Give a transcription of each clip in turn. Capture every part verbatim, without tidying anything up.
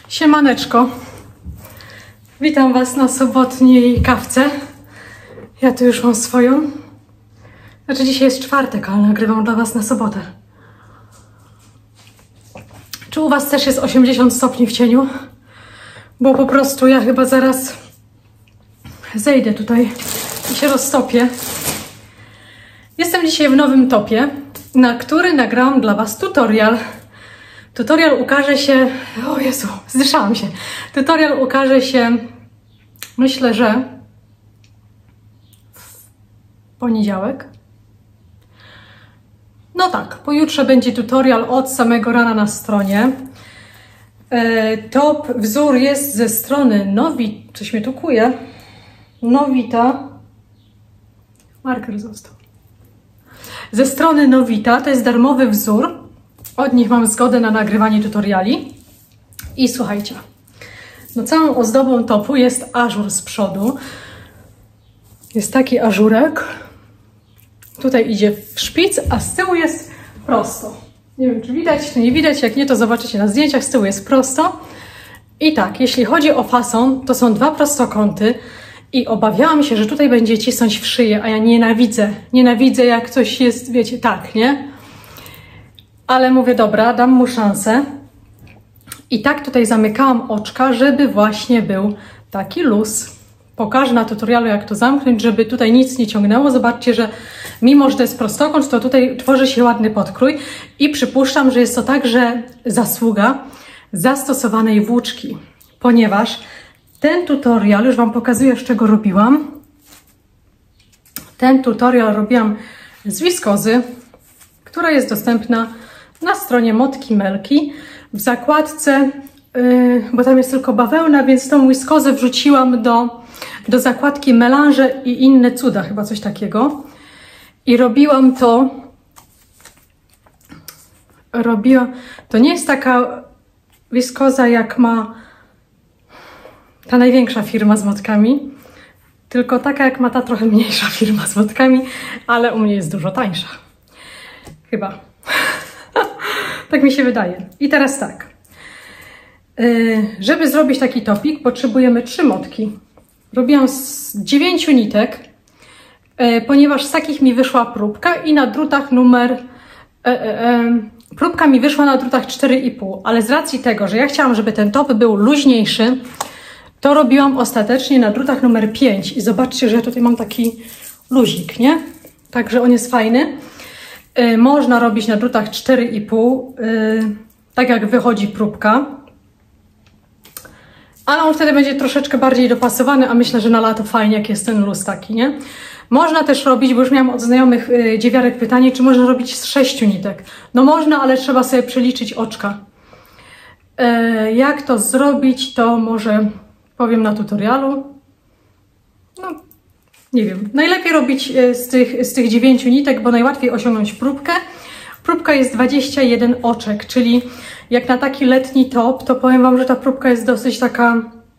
Siemaneczko, witam Was na sobotniej kawce. Ja tu już mam swoją. Znaczy dzisiaj jest czwartek, ale nagrywam dla Was na sobotę. Czy u Was też jest osiemdziesiąt stopni w cieniu? Bo po prostu ja chyba zaraz zejdę tutaj i się roztopię. Jestem dzisiaj w nowym topie, na który nagrałam dla Was tutorial. Tutorial ukaże się... O Jezu, zdyszałam się. Tutorial ukaże się, myślę, że w poniedziałek. No tak, pojutrze będzie tutorial od samego rana na stronie. E, top wzór jest ze strony Nowi... Coś mnie tu kuje. Nowita. Marker został. Ze strony Nowita, to jest darmowy wzór. Od nich mam zgodę na nagrywanie tutoriali. I słuchajcie, no całą ozdobą topu jest ażur z przodu. Jest taki ażurek. Tutaj idzie w szpic, a z tyłu jest prosto. Nie wiem, czy widać, czy nie widać. Jak nie, to zobaczycie na zdjęciach. Z tyłu jest prosto. I tak, jeśli chodzi o fason, to są dwa prostokąty. I obawiałam się, że tutaj będzie cisnąć w szyję, a ja nienawidzę. Nienawidzę, jak coś jest, wiecie, tak, nie? Ale mówię, dobra, dam mu szansę. I tak tutaj zamykałam oczka, żeby właśnie był taki luz. Pokażę na tutorialu, jak to zamknąć, żeby tutaj nic nie ciągnęło. Zobaczcie, że mimo, że to jest prostokąt, to tutaj tworzy się ładny podkrój. I przypuszczam, że jest to także zasługa zastosowanej włóczki. Ponieważ ten tutorial, już Wam pokazuję, z czego robiłam. Ten tutorial robiłam z wiskozy, która jest dostępna na stronie Motki Melki. W zakładce, yy, bo tam jest tylko bawełna, więc tą wiskozę wrzuciłam do, do zakładki melanże i inne cuda, chyba coś takiego. I robiłam to, robiłam, to nie jest taka wiskoza, jak ma ta największa firma z motkami, tylko taka, jak ma ta trochę mniejsza firma z motkami, ale u mnie jest dużo tańsza. Chyba. Tak mi się wydaje. I teraz tak. Yy, żeby zrobić taki topik, potrzebujemy trzy motki. Robiłam z dziewięciu nitek, yy, ponieważ z takich mi wyszła próbka i na drutach numer... Yy, yy, próbka mi wyszła na drutach cztery i pół, ale z racji tego, że ja chciałam, żeby ten top był luźniejszy, to robiłam ostatecznie na drutach numer pięć. I zobaczcie, że ja tutaj mam taki luzik, nie? Także on jest fajny. Yy, można robić na drutach cztery i pół, yy, tak jak wychodzi próbka. Ale on wtedy będzie troszeczkę bardziej dopasowany, a myślę, że na lato fajnie, jak jest ten luz taki, nie? Można też robić, bo już miałam od znajomych yy, dziewiarek pytanie, czy można robić z sześciu nitek. No można, ale trzeba sobie przeliczyć oczka. Yy, jak to zrobić, to może powiem na tutorialu. No, nie wiem. Najlepiej robić z tych, z tych dziewięciu nitek, bo najłatwiej osiągnąć próbkę. Próbka jest dwadzieścia jeden oczek, czyli jak na taki letni top, to powiem Wam, że ta próbka jest dosyć taka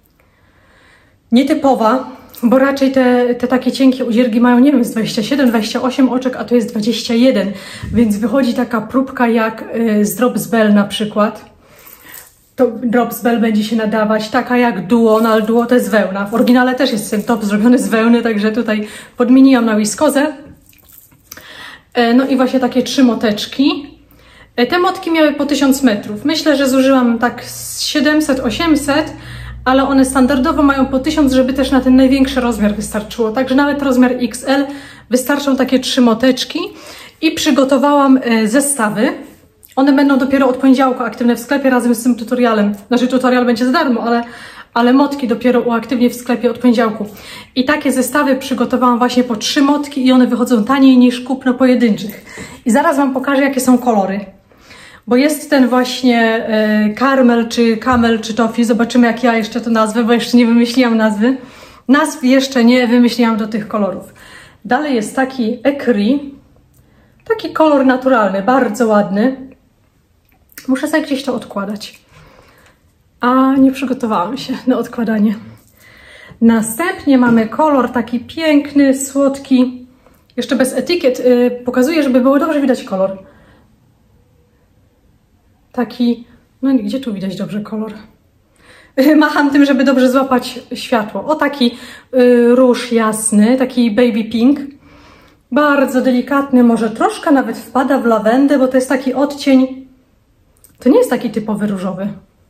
nietypowa, bo raczej te, te takie cienkie udziergi mają, nie wiem, z dwadzieścia siedem, dwadzieścia osiem oczek, a tu jest dwadzieścia jeden, więc wychodzi taka próbka jak z Drops Bell na przykład. To Drops Bell będzie się nadawać, taka jak Duo, no ale Duo to jest wełna. W oryginale też jest ten top zrobiony z wełny, także tutaj podmieniłam na wiskozę. No i właśnie takie trzy moteczki. Te motki miały po tysiąc metrów. Myślę, że zużyłam tak siedemset osiemset, ale one standardowo mają po tysiąc, żeby też na ten największy rozmiar wystarczyło. Także nawet rozmiar X L wystarczą takie trzy moteczki. I przygotowałam zestawy. One będą dopiero od poniedziałku aktywne w sklepie razem z tym tutorialem. Znaczy tutorial będzie za darmo, ale, ale motki dopiero uaktywnię w sklepie od poniedziałku. I takie zestawy przygotowałam właśnie po trzy motki i one wychodzą taniej niż kupno pojedynczych. I zaraz Wam pokażę, jakie są kolory. Bo jest ten właśnie y, Carmel, czy Camel, czy Toffee. Zobaczymy, jak ja jeszcze to nazwę, bo jeszcze nie wymyśliłam nazwy. Nazw jeszcze nie wymyśliłam do tych kolorów. Dalej jest taki Ecru. Taki kolor naturalny, bardzo ładny. Muszę sobie gdzieś to odkładać. A nie przygotowałam się na odkładanie. Następnie mamy kolor taki piękny, słodki. Jeszcze bez etykiet. Yy, pokazuję, żeby było dobrze widać kolor. Taki, no gdzie tu widać dobrze kolor? Macham tym, żeby dobrze złapać światło. O, taki y, róż jasny, taki baby pink. Bardzo delikatny, może troszkę nawet wpada w lawendę, bo to jest taki odcień, to nie jest taki typowy różowy.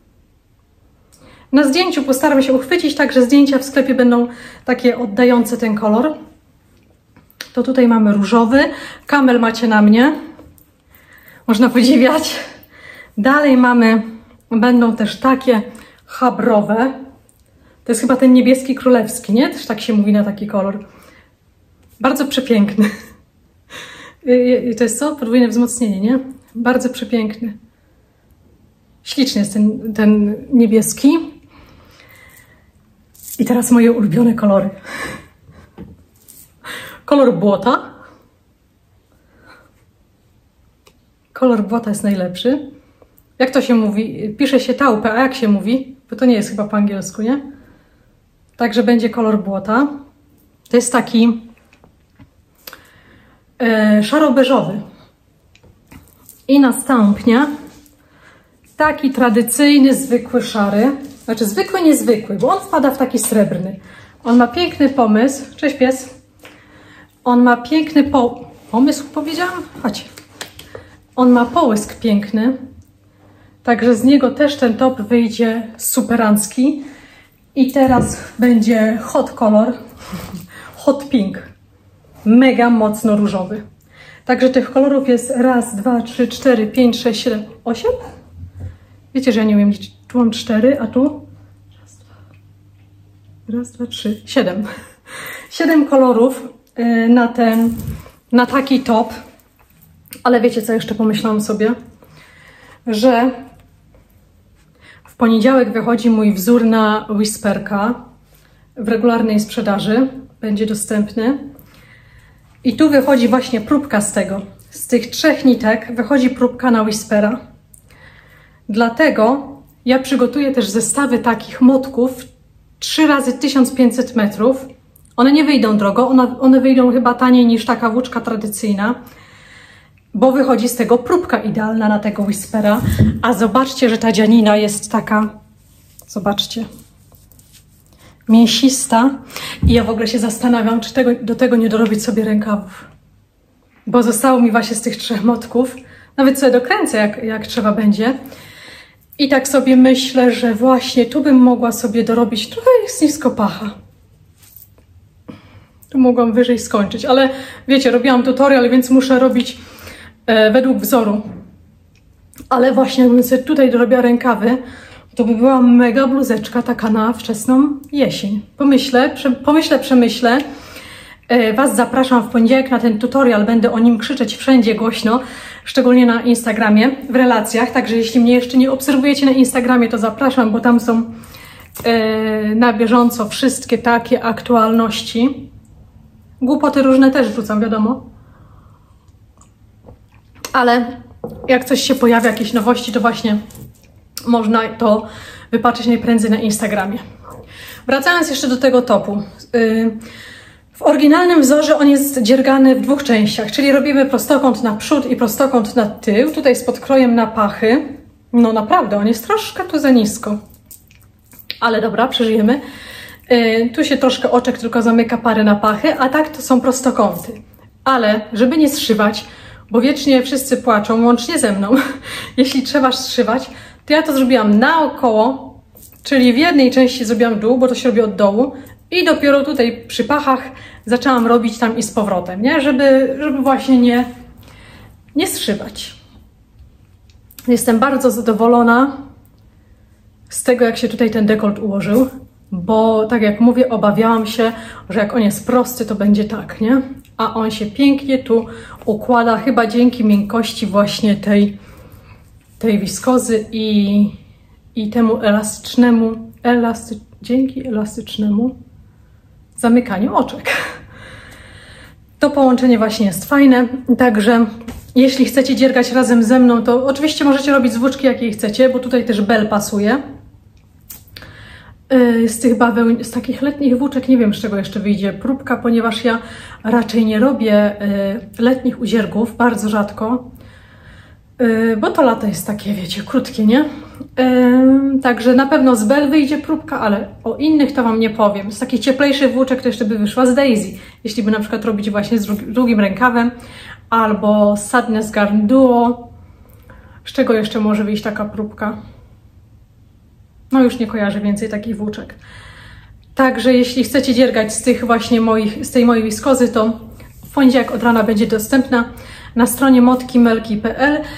Na zdjęciu postaram się uchwycić tak, że zdjęcia w sklepie będą takie oddające ten kolor. To tutaj mamy różowy, kamel macie na mnie, można podziwiać. Dalej mamy, będą też takie chabrowe. To jest chyba ten niebieski królewski, nie? Też tak się mówi na taki kolor. Bardzo przepiękny. I to jest co? Podwójne wzmocnienie, nie? Bardzo przepiękny. Śliczny jest ten, ten niebieski. I teraz moje ulubione kolory. Kolor błota. Kolor błota jest najlepszy. Jak to się mówi? Pisze się taupe, a jak się mówi? Bo to nie jest chyba po angielsku, nie? Także będzie kolor błota. To jest taki e, szaro-beżowy. I następnie taki tradycyjny, zwykły szary. Znaczy zwykły, niezwykły, bo on wpada w taki srebrny. On ma piękny pomysł. Cześć pies. On ma piękny po... pomysł, powiedziałam? Chodź. On ma połysk piękny. Także z niego też ten top wyjdzie superancki. I teraz będzie hot kolor. Hot pink. Mega mocno różowy. Także tych kolorów jest raz, dwa, trzy, cztery, pięć, sześć, siedem, osiem? Wiecie, że ja nie umiem liczyć. Tu mam cztery, a tu? Raz, dwa, raz, dwa, trzy, siedem. Siedem kolorów na ten, na taki top. Ale wiecie, co jeszcze pomyślałam sobie? Że w poniedziałek wychodzi mój wzór na Whisperka w regularnej sprzedaży. Będzie dostępny. I tu wychodzi właśnie próbka z tego. Z tych trzech nitek wychodzi próbka na Whispera. Dlatego ja przygotuję też zestawy takich motków trzy razy tysiąc pięćset metrów. One nie wyjdą drogo, one, one wyjdą chyba taniej niż taka włóczka tradycyjna, bo wychodzi z tego próbka idealna na tego Whispera. A zobaczcie, że ta dzianina jest taka, zobaczcie, mięsista. I ja w ogóle się zastanawiam, czy tego, do tego nie dorobić sobie rękawów. Bo zostało mi właśnie z tych trzech motków. Nawet sobie dokręcę, jak, jak trzeba będzie. I tak sobie myślę, że właśnie tu bym mogła sobie dorobić, trochę jest nisko pacha. Tu mogłam wyżej skończyć, ale wiecie, robiłam tutorial, więc muszę robić e, według wzoru. Ale właśnie jakbym sobie tutaj dorobiła rękawy, to by była mega bluzeczka taka na wczesną jesień. Pomyślę, prze, pomyślę, przemyślę. E, Was zapraszam w poniedziałek na ten tutorial, będę o nim krzyczeć wszędzie głośno, szczególnie na Instagramie, w relacjach. Także jeśli mnie jeszcze nie obserwujecie na Instagramie, to zapraszam, bo tam są e, na bieżąco wszystkie takie aktualności. Głupoty różne też wrzucam, wiadomo. Ale jak coś się pojawia, jakieś nowości, to właśnie można to wypatrzeć najprędzej na Instagramie. Wracając jeszcze do tego topu. W oryginalnym wzorze on jest dziergany w dwóch częściach, czyli robimy prostokąt na przód i prostokąt na tył. Tutaj z podkrojem na pachy. No naprawdę, on jest troszkę tu za nisko. Ale dobra, przeżyjemy. Tu się troszkę oczek tylko zamyka parę na pachy, a tak to są prostokąty. Ale żeby nie zszywać, bo wiecznie wszyscy płaczą, łącznie ze mną, jeśli trzeba zszywać, to ja to zrobiłam naokoło, czyli w jednej części zrobiłam dół, bo to się robi od dołu i dopiero tutaj przy pachach zaczęłam robić tam i z powrotem, nie? Żeby, żeby właśnie nie, nie zszywać. Jestem bardzo zadowolona z tego, jak się tutaj ten dekolt ułożył. Bo tak jak mówię, obawiałam się, że jak on jest prosty, to będzie tak, nie? A on się pięknie tu układa, chyba dzięki miękkości właśnie tej, tej wiskozy i, i temu elastycznemu, elasty, dzięki elastycznemu zamykaniu oczek. To połączenie właśnie jest fajne, także jeśli chcecie dziergać razem ze mną, to oczywiście możecie robić z włóczki jakiej chcecie, bo tutaj też bel pasuje. Z tych baweł, z takich letnich włóczek, nie wiem z czego jeszcze wyjdzie próbka, ponieważ ja raczej nie robię letnich udziergów, bardzo rzadko, bo to lato jest takie, wiecie, krótkie, nie? Yy, także na pewno z Bell wyjdzie próbka, ale o innych to Wam nie powiem. Z takich cieplejszych włóczek to jeszcze by wyszła z Daisy, jeśli by na przykład robić właśnie z drugim rękawem, albo Sadness Garn Duo. Z czego jeszcze może wyjść taka próbka? No już nie kojarzę więcej takich włóczek. Także jeśli chcecie dziergać z tych właśnie moich, z tej mojej wiskozy, to w poniedziałek od rana będzie dostępna na stronie motki melki kropka p l.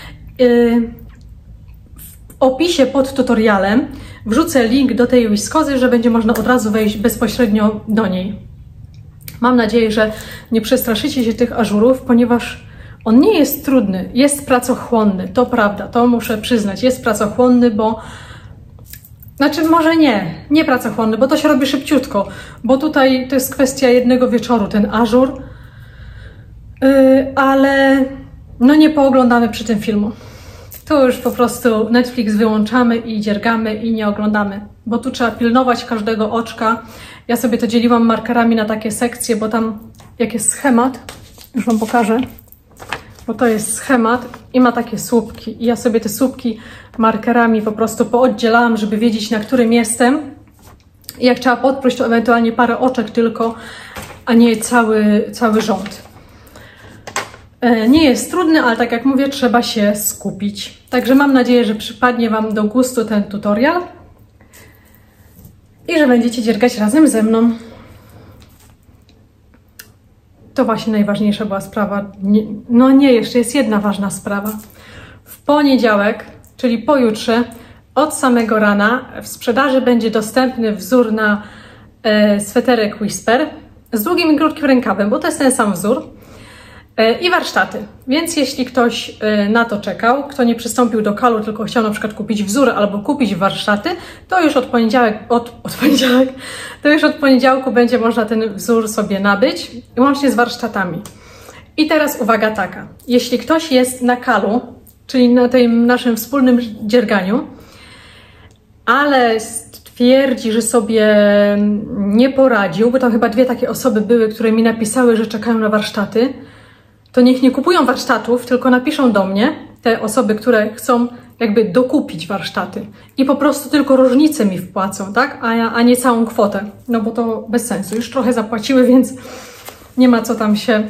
W opisie pod tutorialem wrzucę link do tej wiskozy, że będzie można od razu wejść bezpośrednio do niej. Mam nadzieję, że nie przestraszycie się tych ażurów, ponieważ on nie jest trudny, jest pracochłonny, to prawda, to muszę przyznać, jest pracochłonny, bo znaczy może nie, nie pracochłonny, bo to się robi szybciutko, bo tutaj to jest kwestia jednego wieczoru, ten ażur, yy, ale no nie pooglądamy przy tym filmu. Tu już po prostu Netflix wyłączamy i dziergamy i nie oglądamy, bo tu trzeba pilnować każdego oczka. Ja sobie to dzieliłam markerami na takie sekcje, bo tam jak jest schemat, już Wam pokażę, bo to jest schemat i ma takie słupki i ja sobie te słupki markerami po prostu pooddzielałam, żeby wiedzieć, na którym jestem. I jak trzeba podpróć, to ewentualnie parę oczek tylko, a nie cały, cały rząd. Nie jest trudny, ale tak jak mówię, trzeba się skupić. Także mam nadzieję, że przypadnie Wam do gustu ten tutorial i że będziecie dziergać razem ze mną. To właśnie najważniejsza była sprawa. Nie, no nie, jeszcze jest jedna ważna sprawa. W poniedziałek, czyli pojutrze, od samego rana w sprzedaży będzie dostępny wzór na e, sweterek Whisper z długim i krótkim rękawem, bo to jest ten sam wzór. I warsztaty. Więc jeśli ktoś na to czekał, kto nie przystąpił do kalu, tylko chciał na przykład kupić wzór albo kupić warsztaty, to już od poniedziałek, od, od poniedziałek, to już od poniedziałku będzie można ten wzór sobie nabyć, łącznie z warsztatami. I teraz uwaga taka. Jeśli ktoś jest na kalu, czyli na tym naszym wspólnym dzierganiu, ale twierdzi, że sobie nie poradził, bo tam chyba dwie takie osoby były, które mi napisały, że czekają na warsztaty, to niech nie kupują warsztatów, tylko napiszą do mnie te osoby, które chcą jakby dokupić warsztaty i po prostu tylko różnicę mi wpłacą, tak? A, a nie całą kwotę, no bo to bez sensu. Już trochę zapłaciły, więc nie ma co tam się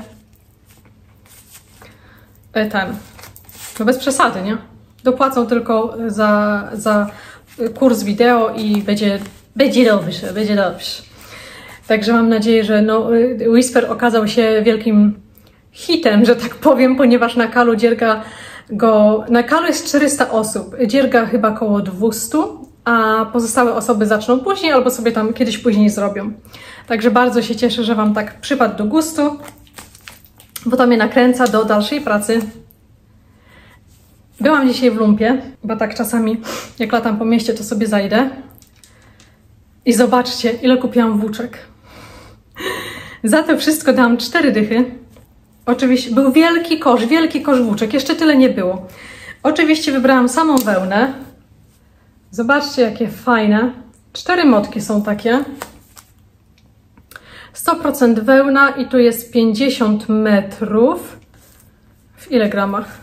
ten, no bez przesady, nie? Dopłacą tylko za, za kurs wideo i będzie, będzie dobrze, będzie dobrze. Także mam nadzieję, że no, Whisper okazał się wielkim hitem, że tak powiem, ponieważ na kalu dzierga go, na kalu jest czterysta osób, dzierga chyba około dwieście, a pozostałe osoby zaczną później albo sobie tam kiedyś później zrobią. Także bardzo się cieszę, że Wam tak przypadł do gustu, bo to mnie nakręca do dalszej pracy. Byłam dzisiaj w lumpie, bo tak czasami jak latam po mieście, to sobie zajdę i zobaczcie, ile kupiłam włóczek. Za to wszystko dałam cztery dychy. Oczywiście był wielki kosz, wielki kosz włóczek, jeszcze tyle nie było. Oczywiście wybrałam samą wełnę. Zobaczcie, jakie fajne. Cztery motki są takie. sto procent wełna i tu jest pięćdziesiąt metrów. W ile gramach?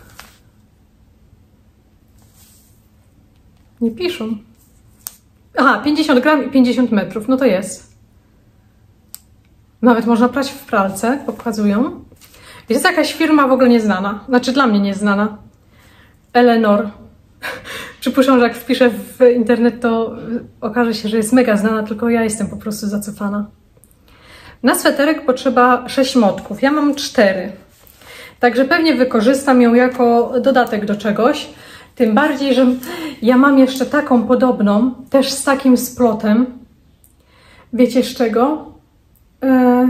Nie piszą. Aha, pięćdziesiąt gram i pięćdziesiąt metrów, no to jest. Nawet można prać w pralce, pokazują. I to jest jakaś firma w ogóle nieznana, znaczy dla mnie nieznana. Eleanor. Przypuszczam, że jak wpiszę w internet, to okaże się, że jest mega znana, tylko ja jestem po prostu zacofana. Na sweterek potrzeba sześć motków, ja mam cztery. Także pewnie wykorzystam ją jako dodatek do czegoś. Tym bardziej, że ja mam jeszcze taką podobną, też z takim splotem. Wiecie z czego? Eee...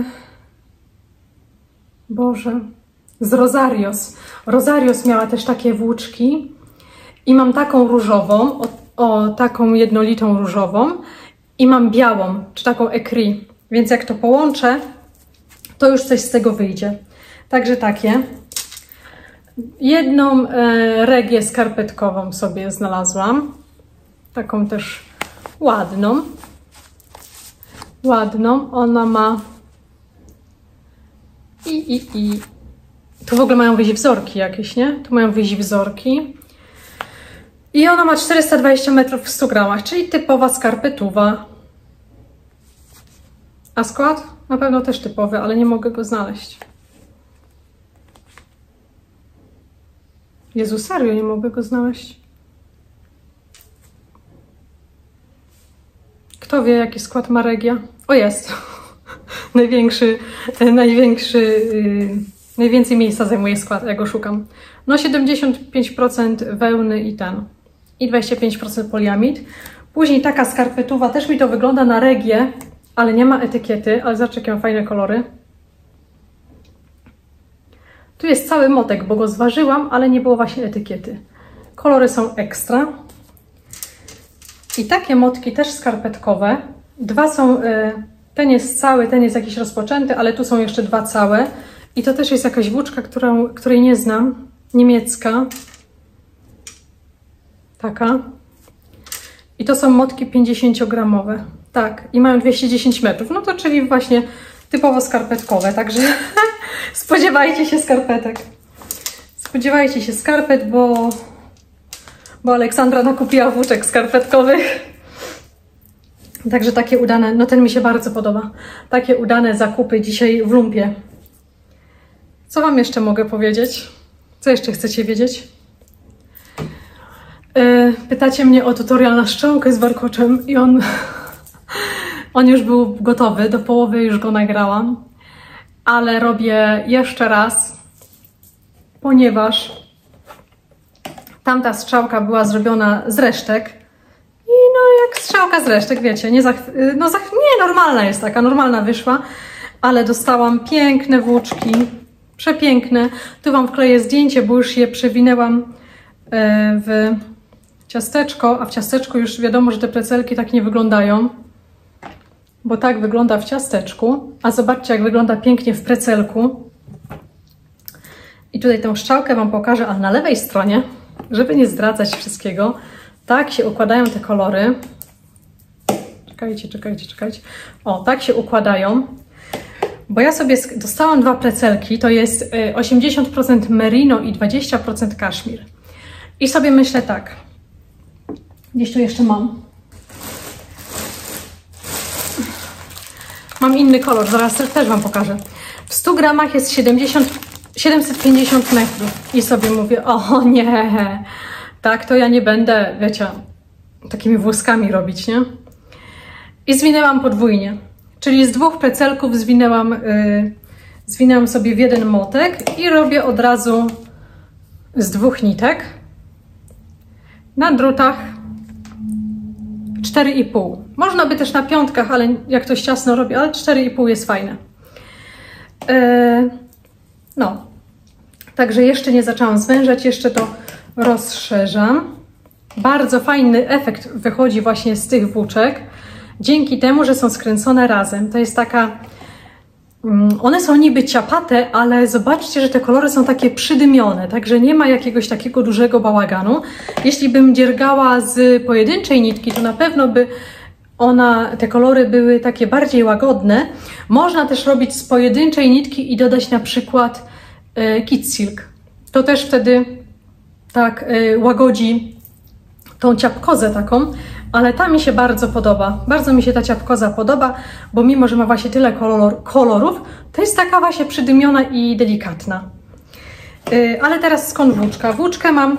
Boże, z Rosarios. Rosarios miała też takie włóczki i mam taką różową, o, o taką jednolitą różową i mam białą, czy taką écrit, więc jak to połączę, to już coś z tego wyjdzie. Także takie. Jedną e, regię skarpetkową sobie znalazłam, taką też ładną, ładną, ona ma I, i, i. Tu w ogóle mają wyjść wzorki jakieś, nie? Tu mają wyjść wzorki. I ona ma czterysta dwadzieścia metrów w stu gramach, czyli typowa skarpetuwa. A skład? Na pewno też typowy, ale nie mogę go znaleźć. Jezu, serio, nie mogę go znaleźć. Kto wie, jaki skład ma Regia? O, jest. największy, największy, yy, najwięcej miejsca zajmuje skład, ja go szukam. No siedemdziesiąt pięć procent wełny i ten. I dwadzieścia pięć procent poliamid. Później taka skarpetuwa, też mi to wygląda na Regię, ale nie ma etykiety, ale zobacz, jakie ma fajne kolory. Tu jest cały motek, bo go zważyłam, ale nie było właśnie etykiety. Kolory są ekstra. I takie motki też skarpetkowe. Dwa są, ten jest cały, ten jest jakiś rozpoczęty, ale tu są jeszcze dwa całe. I to też jest jakaś włóczka, którą, której nie znam. Niemiecka. Taka. I to są motki pięćdziesięciogramowe. Tak, i mają dwieście dziesięć metrów. No to czyli właśnie typowo skarpetkowe, także spodziewajcie się skarpetek. Spodziewajcie się skarpet, bo, bo Aleksandra nakupiła włóczek skarpetkowych. Także takie udane, no ten mi się bardzo podoba. Takie udane zakupy dzisiaj w lumpie. Co Wam jeszcze mogę powiedzieć? Co jeszcze chcecie wiedzieć? Yy, pytacie mnie o tutorial na szczękę z warkoczem i on, on już był gotowy, do połowy już go nagrałam, ale robię jeszcze raz, ponieważ tamta strzałka była zrobiona z resztek i no jak strzałka z resztek, wiecie, nie, za, no za, nie normalna jest taka, normalna wyszła, ale dostałam piękne włóczki, przepiękne. Tu Wam wkleję zdjęcie, bo już je przewinęłam w ciasteczko, a w ciasteczku już wiadomo, że te precelki tak nie wyglądają, bo tak wygląda w ciasteczku, a zobaczcie, jak wygląda pięknie w precelku. I tutaj tę strzałkę Wam pokażę, ale na lewej stronie, żeby nie zdradzać wszystkiego, tak się układają te kolory. Czekajcie, czekajcie, czekajcie. O, tak się układają, bo ja sobie dostałam dwa precelki, to jest osiemdziesiąt procent merino i dwadzieścia procent kaszmir. I sobie myślę tak, gdzieś tu jeszcze mam. Mam inny kolor, zaraz też Wam pokażę. W stu gramach jest siedemset pięćdziesiąt metrów. I sobie mówię, o nie, tak to ja nie będę, wiecie, takimi włoskami robić, nie? I zwinęłam podwójnie. Czyli z dwóch precelków zwinęłam, yy, zwinęłam sobie w jeden motek i robię od razu z dwóch nitek na drutach cztery i pół. Można by też na piątkach, ale jak ktoś ciasno robi, ale cztery i pół jest fajne. Yy, no, także jeszcze nie zaczęłam zwężać, jeszcze to rozszerzam. Bardzo fajny efekt wychodzi właśnie z tych włóczek, dzięki temu, że są skręcone razem. To jest taka... One są niby ciapate, ale zobaczcie, że te kolory są takie przydymione, także nie ma jakiegoś takiego dużego bałaganu. Jeśli bym dziergała z pojedynczej nitki, to na pewno by ona, te kolory były takie bardziej łagodne. Można też robić z pojedynczej nitki i dodać na przykład e, Kid Silk. To też wtedy tak e, łagodzi tą ciapkozę taką, ale ta mi się bardzo podoba. Bardzo mi się ta ciapkoza podoba, bo mimo, że ma właśnie tyle kolor, kolorów, to jest taka właśnie przydymiona i delikatna. Yy, ale teraz skąd włóczka? Włóczkę mam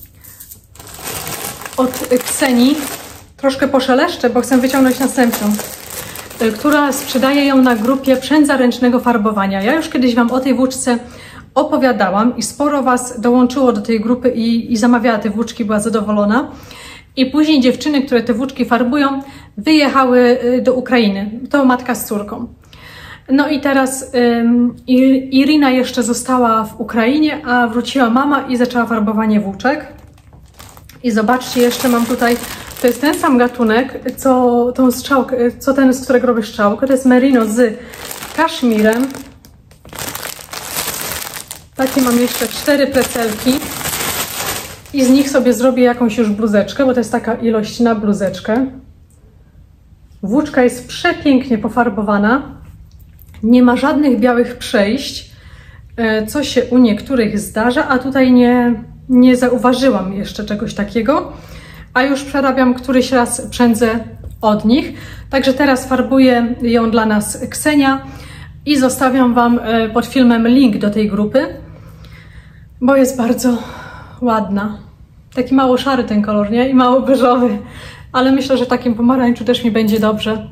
od Kseni. Troszkę poszeleszczę, bo chcę wyciągnąć następną, yy, która sprzedaje ją na grupie Przędza Ręcznego Farbowania. Ja już kiedyś Wam o tej włóczce opowiadałam i sporo Was dołączyło do tej grupy i, i zamawiała te włóczki, była zadowolona. I później dziewczyny, które te włóczki farbują, wyjechały do Ukrainy. To matka z córką. No i teraz um, Irina jeszcze została w Ukrainie, a wróciła mama i zaczęła farbowanie włóczek. I zobaczcie, jeszcze mam tutaj, to jest ten sam gatunek, co, tą strzałkę, co ten, z którego robię strzałkę. To jest merino z kaszmirem. Takie mam jeszcze cztery precelki. I z nich sobie zrobię jakąś już bluzeczkę, bo to jest taka ilość na bluzeczkę. Włóczka jest przepięknie pofarbowana. Nie ma żadnych białych przejść, co się u niektórych zdarza, a tutaj nie, nie zauważyłam jeszcze czegoś takiego, a już przerabiam któryś raz przędzę od nich. Także teraz farbuje ją dla nas Ksenia i zostawiam Wam pod filmem link do tej grupy, bo jest bardzo ładna. Taki mało szary ten kolor, nie? I mało beżowy, ale myślę, że takim pomarańczu też mi będzie dobrze.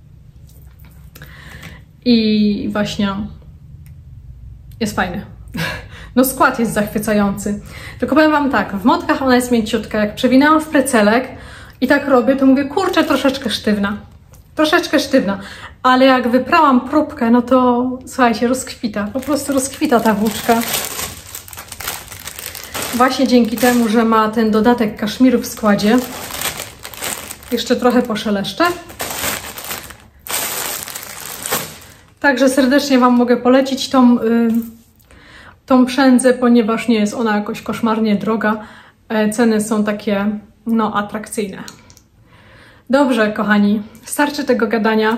I właśnie jest fajny. No skład jest zachwycający. Tylko powiem Wam tak, w motkach ona jest mięciutka. Jak przewinęłam w precelek i tak robię, to mówię, kurczę, troszeczkę sztywna. Troszeczkę sztywna. Ale jak wyprałam próbkę, no to słuchajcie, rozkwita. Po prostu rozkwita ta włóczka. Właśnie dzięki temu, że ma ten dodatek kaszmiru w składzie. Jeszcze trochę poszeleszczę. Także serdecznie Wam mogę polecić tą, yy, tą przędzę, ponieważ nie jest ona jakoś koszmarnie droga. E, ceny są takie, no, atrakcyjne. Dobrze, kochani, starczy tego gadania.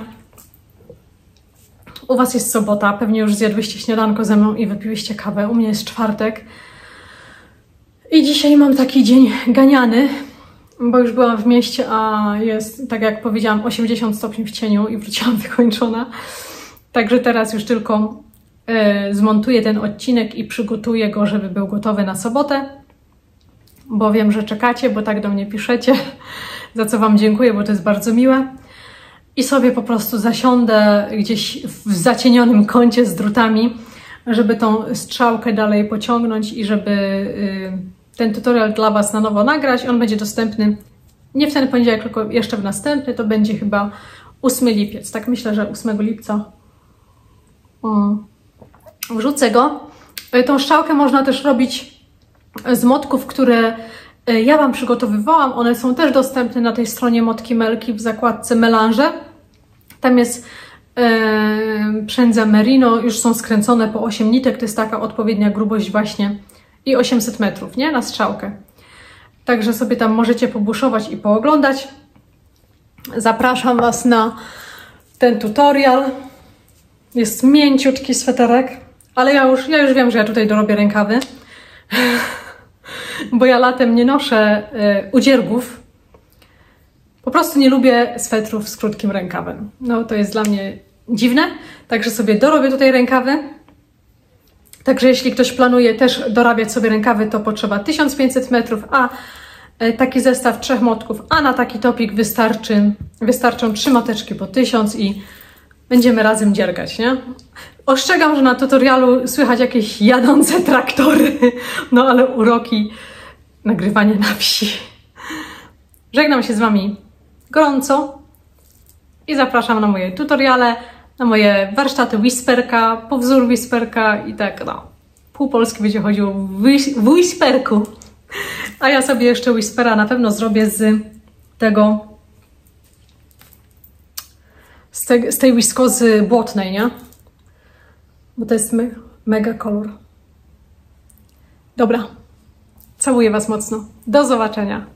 U Was jest sobota, pewnie już zjadłyście śniadanko ze mną i wypiłyście kawę. U mnie jest czwartek. I dzisiaj mam taki dzień ganiany, bo już byłam w mieście, a jest, tak jak powiedziałam, osiemdziesiąt stopni w cieniu i wróciłam wykończona. Także teraz już tylko y, zmontuję ten odcinek i przygotuję go, żeby był gotowy na sobotę, bo wiem, że czekacie, bo tak do mnie piszecie, za co Wam dziękuję, bo to jest bardzo miłe. I sobie po prostu zasiądę gdzieś w zacienionym kącie z drutami, żeby tą strzałkę dalej pociągnąć i żeby y, ten tutorial dla Was na nowo nagrać. On będzie dostępny nie w ten poniedziałek, tylko jeszcze w następny. To będzie chyba ósmy lipiec. Tak myślę, że ósmego lipca mm. wrzucę go. Tą strzałkę można też robić z motków, które ja Wam przygotowywałam. One są też dostępne na tej stronie Motki Melki w zakładce Melanże. Tam jest Yy, przędza merino, już są skręcone po osiem nitek, to jest taka odpowiednia grubość właśnie i osiemset metrów, nie? Na strzałkę. Także sobie tam możecie pobuszować i pooglądać. Zapraszam Was na ten tutorial. Jest mięciutki sweterek, ale ja już, ja już wiem, że ja tutaj dorobię rękawy, bo ja latem nie noszę yy, udziergów. Po prostu nie lubię swetrów z krótkim rękawem. No to jest dla mnie dziwne, także sobie dorobię tutaj rękawy. Także jeśli ktoś planuje też dorabiać sobie rękawy, to potrzeba tysiąc pięćset metrów, a taki zestaw trzech motków, a na taki topik wystarczy, wystarczą trzy moteczki po tysiąc i będziemy razem dziergać, nie? Ostrzegam, że na tutorialu słychać jakieś jadące traktory, no ale uroki nagrywania na wsi. Żegnam się z Wami gorąco i zapraszam na moje tutoriale, na moje warsztaty Whisperka, po wzór Whisperka i tak, no, pół Polski będzie chodziło w Whisperku. A ja sobie jeszcze Whispera na pewno zrobię z tego, z, te, z tej wiskozy błotnej, nie? Bo to jest me, mega kolor. Dobra, całuję Was mocno. Do zobaczenia.